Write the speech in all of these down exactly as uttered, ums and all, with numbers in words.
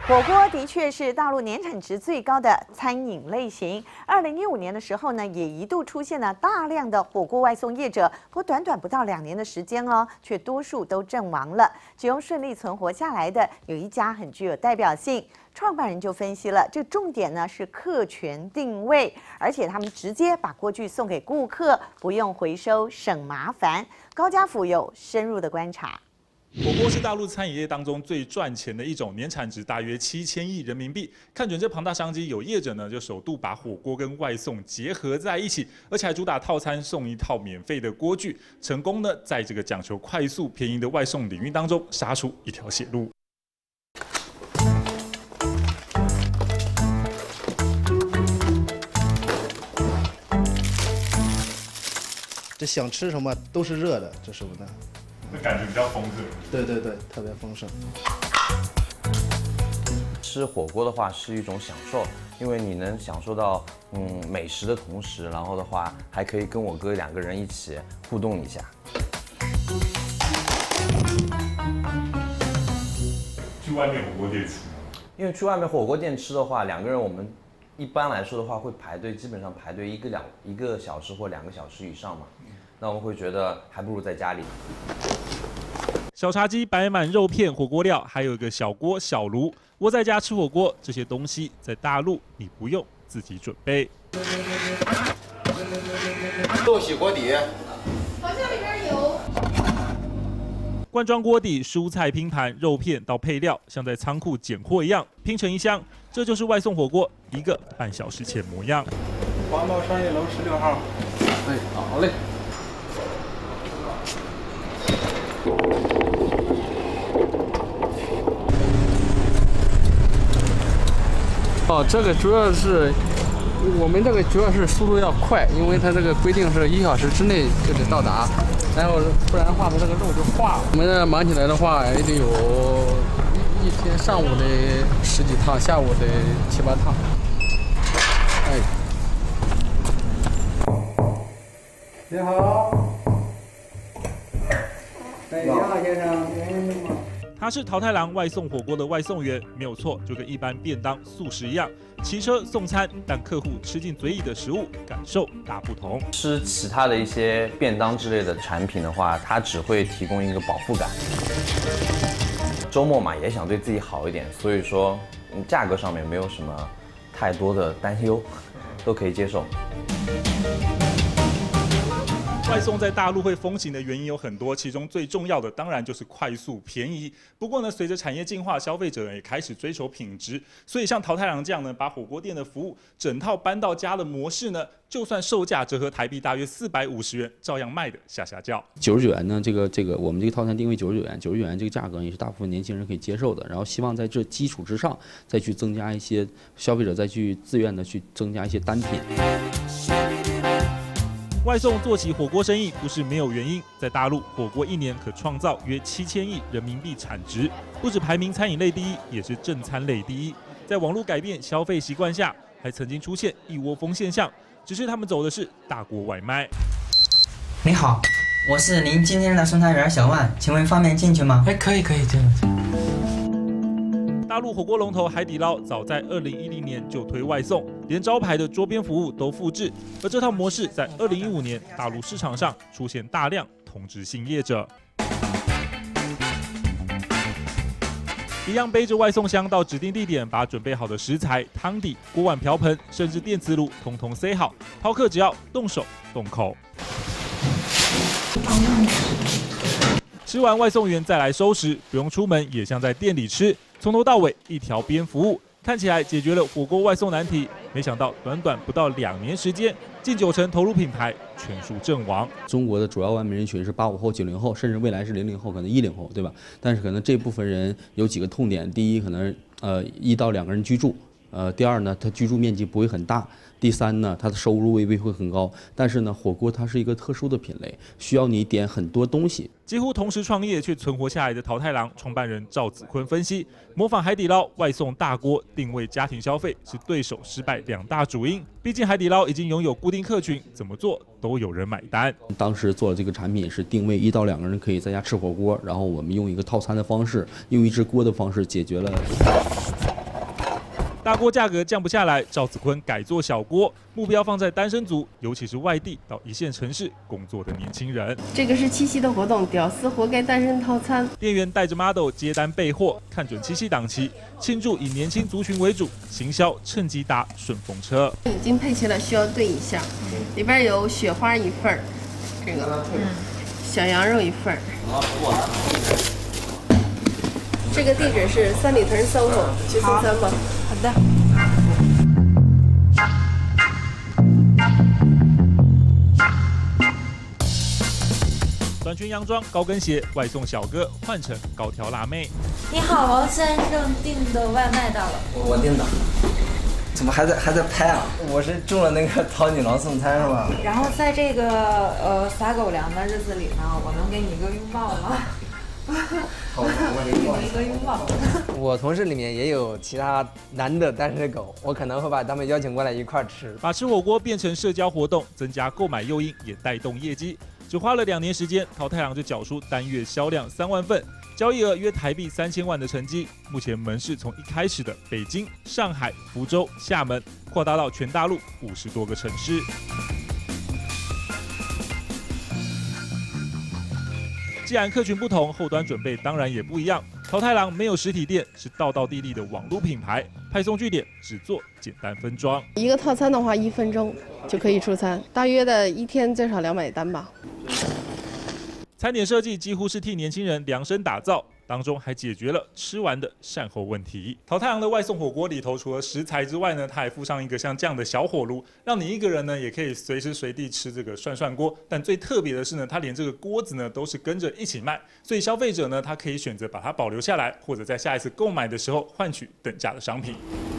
火锅的确是大陆年产值最高的餐饮类型。二零一五年的时候呢，也一度出现了大量的火锅外送业者，不过短短不到两年的时间哦，却多数都阵亡了。只有顺利存活下来的，有一家很具有代表性。创办人就分析了，这重点呢是客群定位，而且他们直接把锅具送给顾客，不用回收，省麻烦。高家福有深入的观察。 火锅是大陆餐饮业当中最赚钱的一种，年产值大约七千亿人民币。看准这庞大商机，有业者呢就首度把火锅跟外送结合在一起，而且还主打套餐送一套免费的锅具，成功呢在这个讲求快速便宜的外送领域当中杀出一条血路。 这想吃什么都是热的，这是不的。 那感觉比较丰盛。 对对对，特别丰盛。 吃火锅的话是一种享受，因为你能享受到嗯美食的同时，然后的话还可以跟我哥两个人一起互动一下。 去外面火锅店吃， 因为去外面火锅店吃的话，两个人我们一般来说的话会排队，基本上排队一个两一个小时或两个小时以上嘛。 那我们会觉得还不如在家里。 小茶几摆满肉片、火锅料，还有一个小锅、小炉。窝在家吃火锅，这些东西在大陆你不用自己准备。 豆洗锅底， 好像里边有。 罐装锅底、蔬菜拼盘、肉片到配料，像在仓库拣货一样拼成一箱。这就是外送火锅一个半小时前模样。 黄道商业楼十六号。 哎，好嘞。 哦，这个主要是我们这个主要是速度要快，因为它这个规定是一小时之内就得到达，然后不然的话它这个肉就化了。我们这忙起来的话，也得有一一天上午的十几趟，下午的七八趟。哎， 你好。 哎，你好，先生，您好。 他是桃太郎外送火锅的外送员，没有错，就跟一般便当、速食一样，骑车送餐，但客户吃进嘴里的食物感受大不同。 吃其他的一些便当之类的产品的话，它只会提供一个饱腹感。周末嘛，也想对自己好一点，所以说价格上面没有什么太多的担忧，都可以接受。 外送在大陆会风行的原因有很多，其中最重要的当然就是快速便宜。不过呢，随着产业进化，消费者也开始追求品质，所以像桃太郎这样呢，把火锅店的服务整套搬到家的模式呢，就算售价折合台币大约四百五十元，照样卖的下下叫。 九十九元呢，这个这个我们这个套餐定位九十九元，九十九元这个价格也是大部分年轻人可以接受的。然后希望在这基础之上，再去增加一些消费者再去自愿的去增加一些单品。 外送做起火锅生意不是没有原因，在大陆火锅一年可创造约七千亿人民币产值，不止排名餐饮类第一，也是正餐类第一。在网络改变消费习惯下，还曾经出现一窝蜂现象，只是他们走的是大锅外卖。 你好，我是您今天的送餐员小万，请问方便进去吗？ 哎，可以可以进来。 大陆火锅龙头海底捞早在二零一零年就推外送，连招牌的桌边服务都复制。而这套模式在二零一五年大陆市场上出现大量同质性业者，一样背着外送箱到指定地点，把准备好的食材、汤底、锅碗瓢盆，甚至电磁炉，统统塞好，饕客只要动手动口。 吃完外送员再来收拾，不用出门也像在店里吃，从头到尾一条边服务，看起来解决了火锅外送难题。没想到短短不到两年时间，近九成投入品牌全数阵亡。 中国的主要外卖人群是八五后、九零后，甚至未来是零零后，可能一零后，对吧？但是可能这部分人有几个痛点：第一，可能呃一到两个人居住；呃，第二呢，他居住面积不会很大。 第三呢，它的收入未必会很高，但是呢，火锅它是一个特殊的品类，需要你点很多东西。 几乎同时创业却存活下来的桃太郎创办人赵子坤分析，模仿海底捞外送大锅，定位家庭消费是对手失败两大主因。毕竟海底捞已经拥有固定客群，怎么做都有人买单。 当时做的这个产品是定位一到两个人可以在家吃火锅，然后我们用一个套餐的方式，用一只锅的方式解决了。 大锅价格降不下来，赵子坤改做小锅，目标放在单身族，尤其是外地到一线城市工作的年轻人。 这个是七夕的活动，屌丝活该单身套餐。 店员带着 model 接单备货，看准七夕档期，庆祝以年轻族群为主，行销趁机搭顺风车。 已经配齐了，需要对一下。里边有雪花一份儿，这个，嗯，小羊肉一份儿。这个地址是三里屯 S O H O 去送餐吧。 好的。 短裙洋装、高跟鞋，外送小哥换成高挑辣妹。 你好，王先生订的外卖到了。 我订的。怎么还在还在拍啊？我是中了那个淘女郎送餐是吧？ 然后在这个呃撒狗粮的日子里呢，我能给你一个拥抱吗？ 好，我给你一个拥抱。 我同事里面也有其他男的单身狗，我可能会把他们邀请过来一块吃。 把吃火锅变成社交活动，增加购买诱因，也带动业绩。只花了两年时间，桃太郎就缴出单月销量三万份，交易额约台币三千万的成绩。目前门市从一开始的北京、上海、福州、厦门，扩大到全大陆五十多个城市。既然客群不同，后端准备当然也不一样。桃太郎没有实体店，是道道地地的网络品牌，派送据点只做简单分装。 一个套餐的话，一分钟就可以出餐，大约的一天最少两百单吧。 餐点设计几乎是替年轻人量身打造，当中还解决了吃完的善后问题。桃太郎的外送火锅里头，除了食材之外呢，它还附上一个像这样的小火炉，让你一个人呢也可以随时随地吃这个涮涮锅。但最特别的是呢，它连这个锅子呢都是跟着一起卖，所以消费者呢他可以选择把它保留下来，或者在下一次购买的时候换取等价的商品。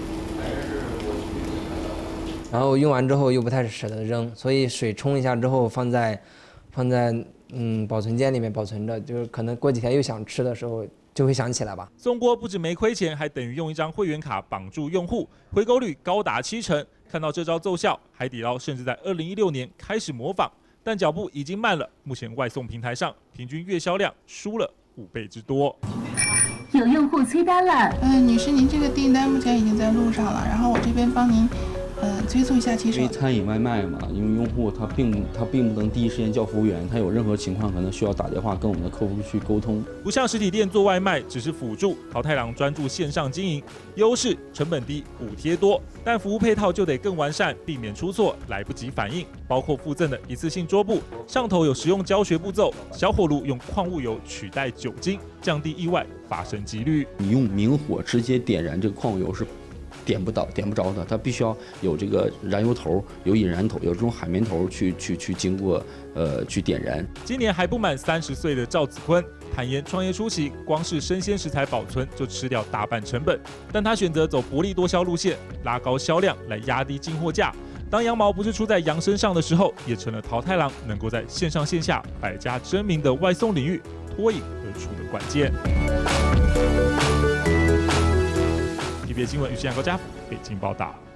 然后用完之后又不太舍得扔，所以水冲一下之后放在放在嗯保存间里面保存着，就是可能过几天又想吃的时候就会想起来吧。 送锅不止没亏钱，还等于用一张会员卡绑住用户，回购率高达七成。看到这招奏效，海底捞甚至在二零一六年开始模仿，但脚步已经慢了。目前外送平台上平均月销量输了五倍之多。 有用户催单了， 嗯、呃，女士，您这个订单目前已经在路上了，然后我这边帮您。呃，催促一下骑手。 因为餐饮外卖嘛，因为用户他并他并不能第一时间叫服务员，他有任何情况可能需要打电话跟我们的客服去沟通。 不像实体店做外卖只是辅助，桃太郎专注线上经营，优势成本低，补贴多，但服务配套就得更完善，避免出错，来不及反应。包括附赠的一次性桌布，上头有实用教学步骤，小火炉用矿物油取代酒精，降低意外发生几率。 你用明火直接点燃这个矿物油是点不到、点不着的，它必须要有这个燃油头、有引燃头、有这种海绵头去去去经过呃去点燃。 今年还不满三十岁的赵子坤坦言，创业初期光是生鲜食材保存就吃掉大半成本，但他选择走薄利多销路线，拉高销量来压低进货价。当羊毛不是出在羊身上的时候，也成了桃太郎能够在线上线下百家争鸣的外送领域脱颖而出的关键。T V B S 新闻，于西阳高家北京报道。